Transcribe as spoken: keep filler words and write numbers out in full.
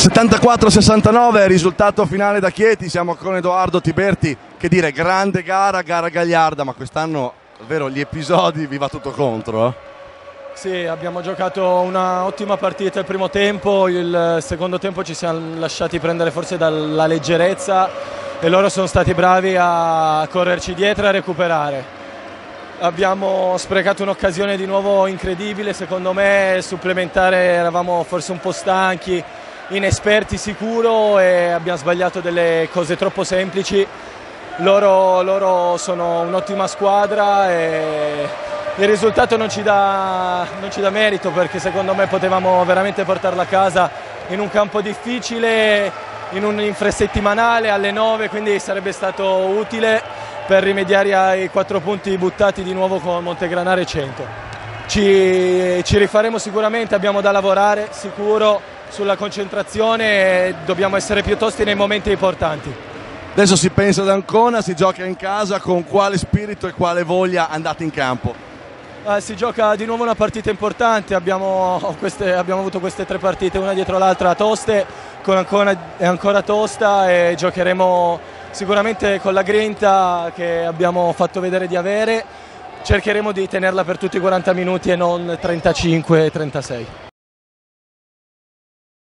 settantaquattro a sessantanove, risultato finale da Chieti. Siamo con Edoardo Tiberti. Che dire, grande gara, gara gagliarda, ma quest'anno davvero gli episodi vi va tutto contro. Eh? Sì, abbiamo giocato una ottima partita il primo tempo, il secondo tempo ci siamo lasciati prendere forse dalla leggerezza e loro sono stati bravi a correrci dietro e a recuperare. Abbiamo sprecato un'occasione di nuovo incredibile, secondo me supplementare, eravamo forse un po' stanchi, inesperti sicuro e abbiamo sbagliato delle cose troppo semplici. Loro, loro sono un'ottima squadra e il risultato non ci, dà, non ci dà merito, perché secondo me potevamo veramente portarla a casa in un campo difficile, in un infrasettimanale alle nove, quindi sarebbe stato utile per rimediare ai quattro punti buttati di nuovo con Montegranaro e cento. Ci, ci rifaremo sicuramente, abbiamo da lavorare sicuro sulla concentrazione e dobbiamo essere più tosti nei momenti importanti. Adesso si pensa ad Ancona, si gioca in casa, con quale spirito e quale voglia andate in campo? Eh, si gioca di nuovo una partita importante, abbiamo, queste, abbiamo avuto queste tre partite una dietro l'altra toste, con Ancona è ancora tosta e giocheremo sicuramente con la grinta che abbiamo fatto vedere di avere. Cercheremo di tenerla per tutti i quaranta minuti e non trentacinque trentasei.